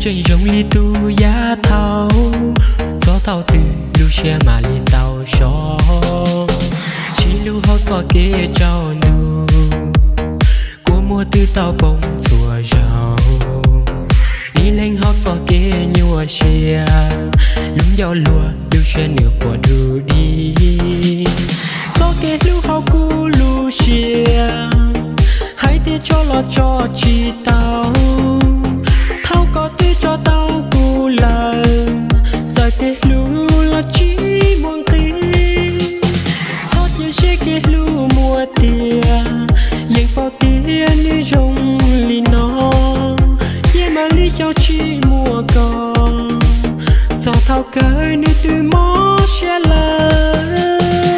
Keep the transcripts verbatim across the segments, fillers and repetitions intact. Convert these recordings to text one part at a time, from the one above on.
chuyện rong li tu giá thao gió thao từ lưu xe mà li tàu gió chỉ lưu hao to kế trao nu của mùa tư tàu bông chùa giàu đi lên hao to kế nhua xe lúng gió lùa lưu xe nửa của đủ đi to kế lưu hao cu lưu xe hãy để cho lo cho chi tao thao có tí cho tao cu lời giờ thế lưu là chỉ muốn tí thoát như xe kế lưu mua tiền dành bao tiền đi rong li nó chia mà lý cho chi mua con giờ thao cởi như từ mó xe lời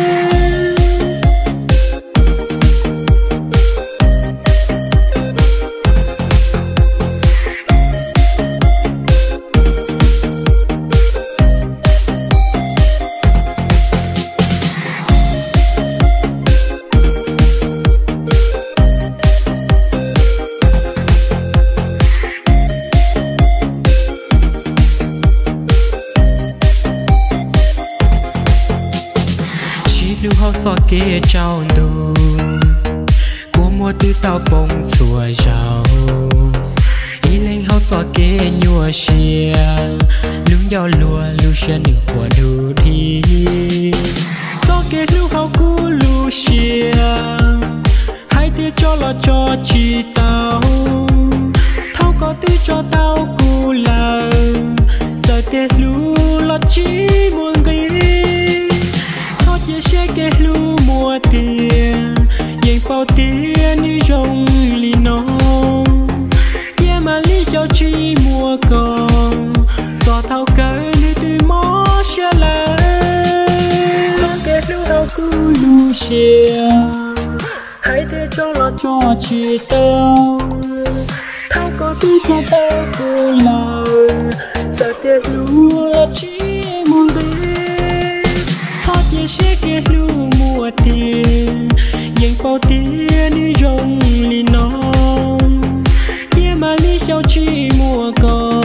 lưu hao to kế trao đồ của mùa tư tao bông chùa giàu ý lên hao to kế nhua xe lúng gió lùa lưu xe nửa của đủ đi to kế lưu hao cu lưu xe hãy để cho lo cho chi tao thao có tí cho tao cu là giờ để lưu lo chỉ muốn ghi chia sẻ kế lưu mua tiền dành bao tiền như rong li nó kia mà lý do chi mua con do thao cởi như từ mó xe lại trong kế lưu hao cứ lưu xe hãy để cho lo cho chị tao thao có tí cho tao cứ lời giờ tiền lưu là chỉ muốn đi chia sẻ kế lưu mua tiền dành bao tiền đi rong li nó kia mà lý do chi mua con